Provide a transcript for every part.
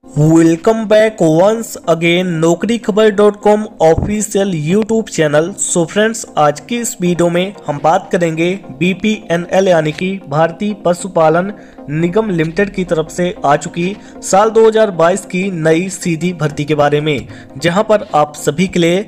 Welcome back once again नौकरीखबर.com official YouTube channel. So friends, आज की इस वीडियो में हम बात करेंगे BPNL यानी कि भारतीय पशुपालन निगम लिमिटेड की तरफ से आ चुकी साल 2022 की नई सीधी भर्ती के बारे में, जहां पर आप सभी के लिए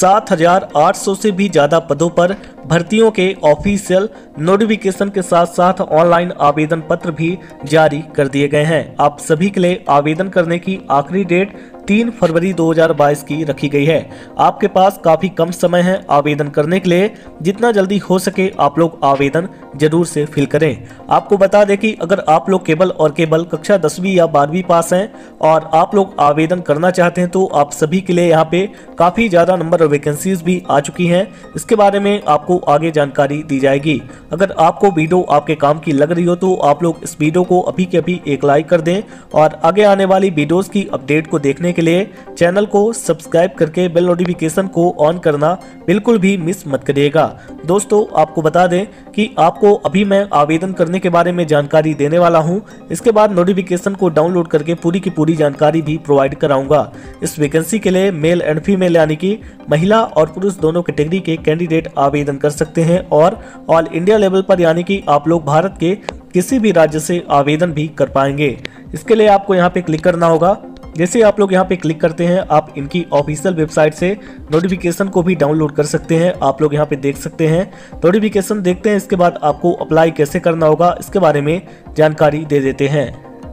7,800 से भी ज़्यादा पदों पर भर्तियों के ऑफिशियल नोटिफिकेशन के साथ साथ ऑनलाइन आवेदन पत्र भी जारी कर दिए गए हैं। आप सभी के लिए आवेदन करने की आखिरी डेट 3 फरवरी 2022 की रखी गई है। आपके पास काफी कम समय है आवेदन करने के लिए। जितना जल्दी हो सके आप लोग आवेदन जरूर से फिल करें। आपको बता दें कि अगर आप लोग केवल और केवल कक्षा 10वीं या 12वीं पास हैं और आप लोग आवेदन करना चाहते हैं तो आप सभी के लिए यहाँ पे काफी ज्यादा नंबर ऑफ वैकेंसीज भी आ चुकी हैं। इसके बारे में आपको आगे जानकारी दी जाएगी। अगर आपको वीडियो आपके काम की लग रही हो तो आप लोग इस वीडियो को अभी के अभी एक लाइक कर दें और आगे आने वाली वीडियोस की अपडेट को देखने के लिए चैनल को सब्सक्राइब करके बेल नोटिफिकेशन को ऑन करना बिल्कुल भी मिस मत करिएगा। दोस्तों, आपको बता दें कि आपको अभी मैं आवेदन करने के बारे में जानकारी देने वाला हूं। इसके बाद नोटिफिकेशन को डाउनलोड करके पूरी की पूरी जानकारी भी प्रोवाइड कराऊंगा। इस वैकेंसी के लिए मेल एंड फीमेल यानी कि महिला और पुरुष दोनों कैटेगरी के कैंडिडेट आवेदन कर सकते हैं और ऑल इंडिया लेवल पर यानी कि आप लोग भारत के किसी भी राज्य से आवेदन भी कर पाएंगे। इसके लिए आपको यहाँ पे क्लिक करना होगा। जैसे आप लोग यहाँ पे क्लिक करते हैं आप इनकी ऑफिशियल वेबसाइट से नोटिफिकेशन को भी डाउनलोड कर सकते हैं। आप लोग यहाँ पे देख सकते हैं, नोटिफिकेशन देखते हैं। इसके बाद आपको अप्लाई कैसे करना होगा इसके बारे में जानकारी दे देते हैं।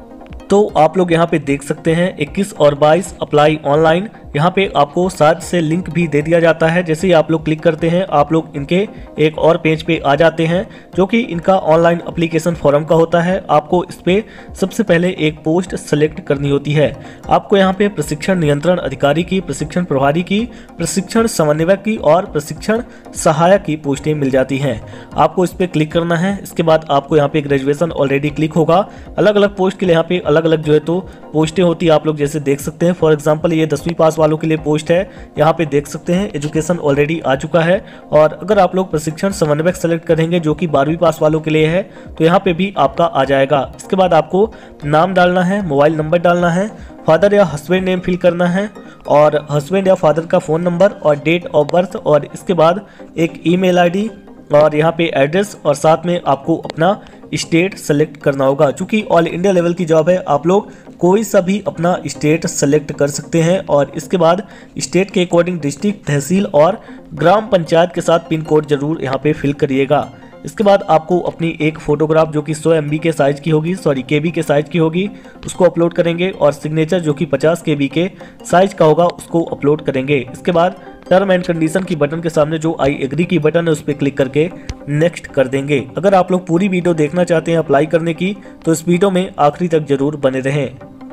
तो आप लोग यहाँ पे देख सकते हैं 21 और 22 अप्लाई ऑनलाइन। यहाँ पे आपको साथ से लिंक भी दे दिया जाता है। जैसे ही आप लोग क्लिक करते हैं आप लोग इनके एक और पेज पे आ जाते हैं जो कि इनका ऑनलाइन एप्लीकेशन फॉर्म का होता है। आपको इस पे सबसे पहले एक पोस्ट सेलेक्ट करनी होती है। आपको यहाँ पे प्रशिक्षण नियंत्रण अधिकारी की, प्रशिक्षण प्रभारी की, प्रशिक्षण समन्वयक की और प्रशिक्षण सहायक की पोस्टें मिल जाती हैं। आपको इस पे क्लिक करना है। इसके बाद आपको यहाँ पे ग्रेजुएशन ऑलरेडी क्लिक होगा। अलग अलग पोस्ट के लिए यहाँ पे अलग अलग जो है तो पोस्टें होती है। आप लोग जैसे देख सकते हैं, फॉर एग्जाम्पल ये 10वीं पास वालों के लिए पोस्ट है। यहाँ पे देख सकते हैं एजुकेशन ऑलरेडी आ चुका है। और अगर आप लोग प्रशिक्षण समन्वयक सेलेक्ट करेंगे जो कि 12वीं पास वालों के लिए है तो यहाँ पे भी आपका आ जाएगा। इसके बाद आपको नाम डालना है, मोबाइल नंबर डालना है, फादर या हस्बैंड नेम फिल करना है और हस्बैंड या फादर का फोन नंबर और डेट ऑफ बर्थ और इसके बाद एक ईमेल आईडी और यहाँ पे एड्रेस और साथ में आपको अपना स्टेट सेलेक्ट करना होगा। क्योंकि ऑल इंडिया लेवल की जॉब है आप लोग कोई सा भी अपना स्टेट सेलेक्ट कर सकते हैं और इसके बाद स्टेट के अकॉर्डिंग डिस्ट्रिक्ट, तहसील और ग्राम पंचायत के साथ पिन कोड जरूर यहाँ पे फिल करिएगा। इसके बाद आपको अपनी एक फोटोग्राफ जो कि 100 MB के साइज की होगी, KB के साइज की होगी, उसको अपलोड करेंगे और सिग्नेचर जो कि 50 KB के साइज का होगा उसको अपलोड करेंगे। इसके बाद टर्म एंड कंडीशन की बटन के सामने जो आई एग्री की बटन है उस पर क्लिक करके नेक्स्ट कर देंगे। अगर आप लोग पूरी वीडियो देखना चाहते हैं अप्लाई करने की तो इस वीडियो में आखिरी तक जरूर बने रहें।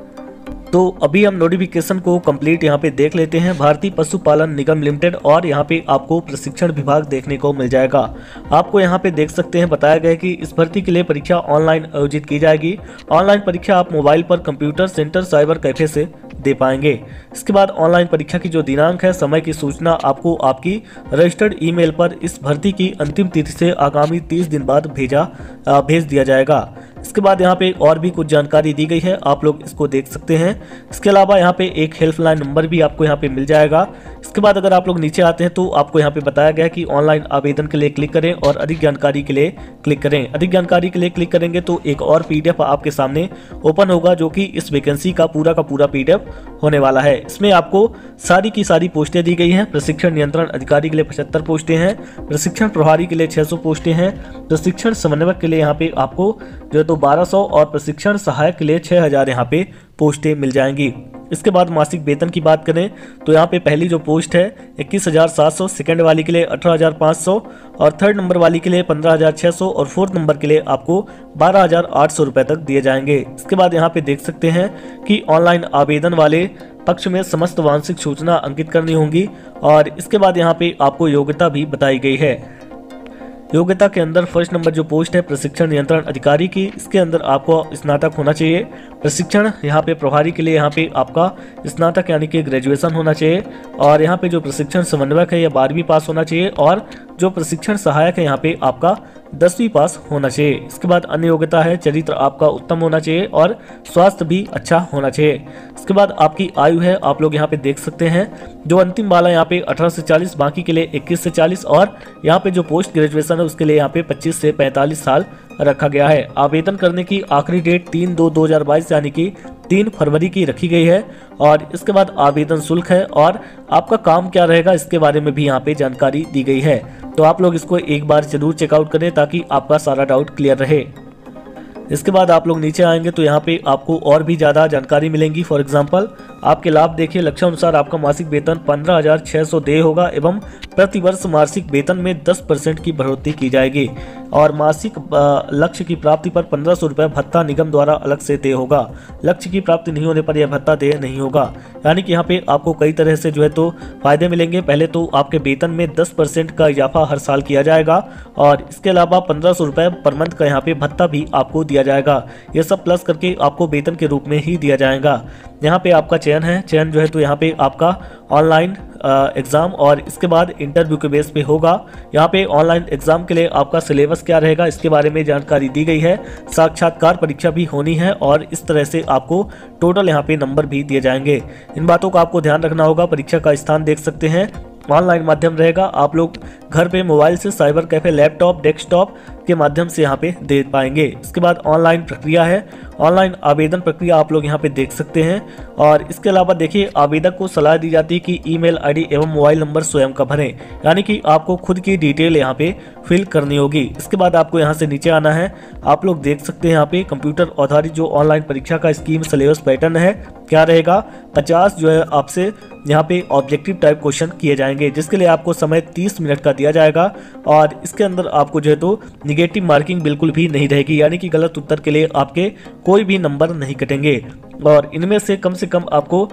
तो अभी हम नोटिफिकेशन को कंप्लीट यहाँ पे देख लेते हैं। भारतीय पशुपालन निगम लिमिटेड और यहाँ पे आपको प्रशिक्षण विभाग देखने को मिल जाएगा। आपको यहाँ पे देख सकते हैं बताया गया है कि इस भर्ती के लिए परीक्षा ऑनलाइन आयोजित की जाएगी। ऑनलाइन परीक्षा आप मोबाइल पर कंप्यूटर सेंटर साइबर कैफे से दे पाएंगे। इसके बाद ऑनलाइन परीक्षा की जो दिनांक है, समय की सूचना आपको आपकी रजिस्टर्ड ईमेल पर इस भर्ती की अंतिम तिथि से आगामी 30 दिन बाद भेज दिया जाएगा। इसके बाद यहाँ पे और भी कुछ जानकारी दी गई है, आप लोग इसको देख सकते हैं। इसके अलावा यहाँ पे एक हेल्पलाइन नंबर भी आपको यहाँ पे मिल जाएगा। इसके बाद अगर आप लोग नीचे आते हैं तो आपको यहाँ पे बताया गया है कि ऑनलाइन आवेदन के लिए क्लिक करें और अधिक जानकारी के लिए क्लिक करें। अधिक जानकारी के लिए क्लिक करेंगे तो एक और PDF आपके सामने ओपन होगा जो कि इस वैकेंसी का पूरा PDF होने वाला है। इसमें आपको सारी की सारी पोस्टें दी गई हैं। प्रशिक्षण नियंत्रण अधिकारी के लिए 75 पोस्टें हैं, प्रशिक्षण प्रभारी के लिए 600 पोस्टें हैं, प्रशिक्षण समन्वयक के लिए यहाँ पे आपको जो तो 1200 और प्रशिक्षण सहायक के लिए 6000 यहाँ पे पोस्टें मिल जाएंगी। इसके बाद मासिक वेतन की बात करें तो यहाँ पे पहली जो पोस्ट है 21,700, सेकंड वाली के लिए 18,500 और थर्ड नंबर वाली के लिए 15,600 और फोर्थ नंबर के लिए आपको 12,800 रुपए तक दिए जाएंगे। इसके बाद यहाँ पे देख सकते हैं कि ऑनलाइन आवेदन वाले पक्ष में समस्त वांशिक सूचना अंकित करनी होंगी और इसके बाद यहाँ पे आपको योग्यता भी बताई गई है। योग्यता के अंदर फर्स्ट नंबर जो पोस्ट है प्रशिक्षण नियंत्रण अधिकारी की, इसके अंदर आपको स्नातक होना चाहिए। प्रशिक्षण यहाँ पे प्रभारी के लिए यहाँ पे आपका स्नातक यानी कि ग्रेजुएशन होना चाहिए और यहाँ पे जो प्रशिक्षण समन्वयक है या 12वीं पास होना चाहिए और जो प्रशिक्षण सहायक है यहाँ पे आपका 10वीं पास होना चाहिए। इसके बाद अन्य योग्यता है चरित्र आपका उत्तम होना चाहिए और स्वास्थ्य भी अच्छा होना चाहिए। इसके बाद आपकी आयु है, आप लोग यहाँ पे देख सकते हैं जो अंतिम वाला यहाँ पे 18 से 40, बाकी के लिए 21 से 40 और यहाँ पे जो पोस्ट ग्रेजुएशन है उसके लिए यहाँ पे 25 से 45 साल रखा गया है। आवेदन करने की आखिरी डेट 3/2/2022 यानी कि 3 फरवरी की रखी गई है। और इसके बाद आवेदन शुल्क है और आपका काम क्या रहेगा इसके बारे में भी यहाँ पे जानकारी दी गई है। तो आप लोग इसको एक बार जरूर चेकआउट करें ताकि आपका सारा डाउट क्लियर रहे। इसके बाद आप लोग नीचे आएंगे तो यहाँ पे आपको और भी ज़्यादा जानकारी मिलेंगी। फॉर एग्जांपल आपके लाभ देखिए, लक्ष्यानुसार आपका मासिक वेतन 15,600 देय होगा एवं प्रतिवर्ष मासिक वेतन में 10% की बढ़ोतरी की जाएगी और मासिक लक्ष्य की प्राप्ति पर 1500 रुपये भत्ता निगम द्वारा अलग से देय होगा। लक्ष्य की प्राप्ति नहीं होने पर यह भत्ता देय नहीं होगा। यानी कि यहाँ पे आपको कई तरह से जो है तो फायदे मिलेंगे। पहले तो आपके वेतन में 10% का इजाफा हर साल किया जाएगा और इसके अलावा 1500 रुपये पर मंथ का यहाँ पे भत्ता भी आपको दिया जाएगा। ये सब प्लस करके आपको वेतन के रूप में ही दिया जाएगा। यहाँ पे आपका चयन है, चयन जो है तो यहाँ पे आपका ऑनलाइन एग्जाम और इसके बाद इंटरव्यू के बेस पे होगा। यहाँ पे ऑनलाइन एग्जाम के लिए आपका सिलेबस क्या रहेगा इसके बारे में जानकारी दी गई है। साक्षात्कार परीक्षा भी होनी है और इस तरह से आपको टोटल यहाँ पे नंबर भी दिए जाएंगे। इन बातों का आपको ध्यान रखना होगा। परीक्षा का स्थान देख सकते हैं, ऑनलाइन माध्यम रहेगा। आप लोग घर पे मोबाइल से, साइबर कैफे, लैपटॉप, डेस्कटॉप के माध्यम से यहाँ पे दे पाएंगे। इसके बाद ऑनलाइन प्रक्रिया है, ऑनलाइन आवेदन प्रक्रिया आप लोग यहाँ पे देख सकते हैं। और इसके अलावा देखिए आवेदक को सलाह दी जाती है कि ईमेल आईडी एवं मोबाइल नंबर स्वयं का भरें, यानी कि आपको खुद की डिटेल यहाँ पे फिल करनी होगी। इसके बाद आपको यहाँ से नीचे आना है। आप लोग देख सकते हैं यहाँ पे कंप्यूटर आधारित जो ऑनलाइन परीक्षा का स्कीम सिलेबस पैटर्न है क्या रहेगा। 50 जो है आपसे यहाँ पे ऑब्जेक्टिव टाइप क्वेश्चन किए जाएंगे जिसके लिए आपको समय 30 मिनट का दिया जाएगा और इसके अंदर आपको जो है तो निगेटिव मार्किंग बिल्कुल भी नहीं रहेगी, यानी कि गलत उत्तर के लिए आपके कोई भी नंबर नहीं कटेंगे और इनमें से कम आपको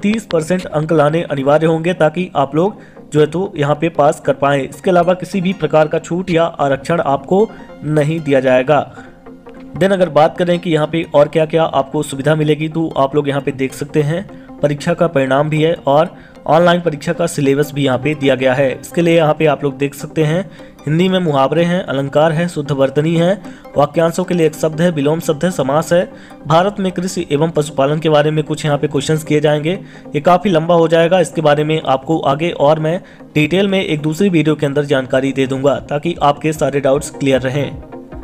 36% अंक लाने अनिवार्य होंगे ताकि आप लोग जो है तो यहाँ पे पास कर पाएं। इसके अलावा किसी भी प्रकार का छूट या आरक्षण आपको नहीं दिया जाएगा। देन अगर बात करें कि यहाँ पे और क्या क्या आपको सुविधा मिलेगी तो आप लोग यहाँ पे देख सकते हैं परीक्षा का परिणाम भी है और ऑनलाइन परीक्षा का सिलेबस भी यहाँ पे दिया गया है। इसके लिए यहाँ पे आप लोग देख सकते हैं हिंदी में मुहावरे हैं, अलंकार है, शुद्ध वर्तनी है, वाक्यांशों के लिए एक शब्द है, विलोम शब्द है, समास है। भारत में कृषि एवं पशुपालन के बारे में कुछ यहाँ पे क्वेश्चंस किए जाएंगे। ये काफी लंबा हो जाएगा, इसके बारे में आपको आगे और मैं डिटेल में एक दूसरी वीडियो के अंदर जानकारी दे दूंगा ताकि आपके सारे डाउट्स क्लियर रहें।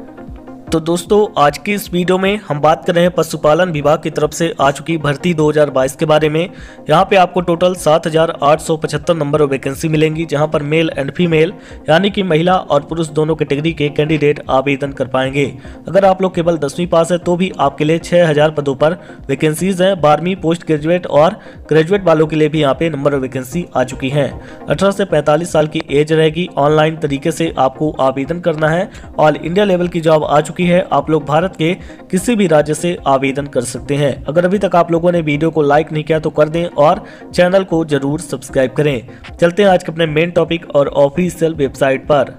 तो दोस्तों आज की इस वीडियो में हम बात कर रहे हैं पशुपालन विभाग की तरफ से आ चुकी भर्ती 2022 के बारे में। यहाँ पे आपको टोटल 7,875 नंबर ऑफ वैकेंसी मिलेंगी जहाँ पर मेल एंड फीमेल यानी कि महिला और पुरुष दोनों कैटेगरी के कैंडिडेट आवेदन कर पाएंगे। अगर आप लोग केवल 10वीं पास है तो भी आपके लिए 6,000 पदों पर वैकेंसीज है। 12वीं पोस्ट ग्रेजुएट और ग्रेजुएट वालों के लिए भी यहाँ पे नंबर ऑफ वैकेंसी आ चुकी है। 18 से 45 साल की एज रहेगी। ऑनलाइन तरीके से आपको आवेदन करना है। ऑल इंडिया लेवल की जॉब आ चुकी है। आप लोग भारत के किसी भी राज्य से आवेदन कर सकते हैं। अगर अभी तक आप लोगों ने वीडियो को लाइक नहीं किया तो कर दें और चैनल को जरूर सब्सक्राइब करें। चलते हैं आज के अपने मेन टॉपिक और ऑफिशियल वेबसाइट पर।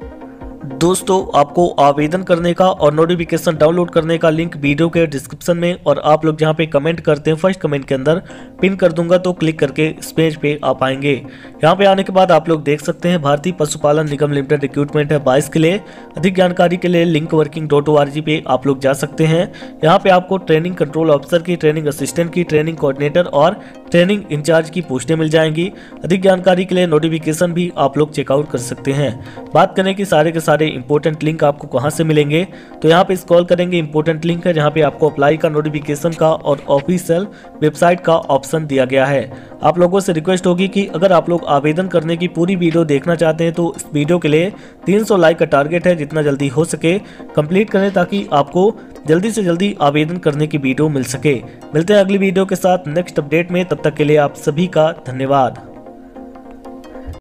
दोस्तों आपको आवेदन करने का और नोटिफिकेशन डाउनलोड करने का लिंक वीडियो के डिस्क्रिप्शन में और आप लोग जहां पे कमेंट करते हैं फर्स्ट कमेंट के अंदर पिन कर दूंगा, तो क्लिक करके इस पेज पे आ पाएंगे। यहां पे आने के बाद आप लोग देख सकते हैं भारतीय पशुपालन निगम लिमिटेड रिक्रूटमेंट है 22 के लिए। अधिक जानकारी के लिए linkworking.org पे आप लोग जा सकते हैं। यहाँ पे आपको ट्रेनिंग कंट्रोल ऑफिसर की, ट्रेनिंग असिस्टेंट की, ट्रेनिंग कोऑर्डिनेटर और ट्रेनिंग इंचार्ज की पोस्टें मिल जाएंगी। अधिक जानकारी के लिए नोटिफिकेशन भी आप लोग चेकआउट कर सकते हैं। बात करें कि सारे के सारे इंपॉर्टेंट लिंक आपको कहां से मिलेंगे, तो यहाँ पे स्क्रॉल करेंगे, इंपॉर्टेंट लिंक है जहाँ पे आपको अप्लाई का, नोटिफिकेशन का और ऑफिशियल वेबसाइट का ऑप्शन दिया गया है। आप लोगों से रिक्वेस्ट होगी कि अगर आप लोग आवेदन करने की पूरी वीडियो देखना चाहते हैं तो इस वीडियो के लिए 300 लाइक का टारगेट है, जितना जल्दी हो सके कंप्लीट करें ताकि आपको जल्दी से जल्दी आवेदन करने की वीडियो मिल सके। मिलते हैं अगली वीडियो के साथ नेक्स्ट अपडेट में, तब तक के लिए आप सभी का धन्यवाद।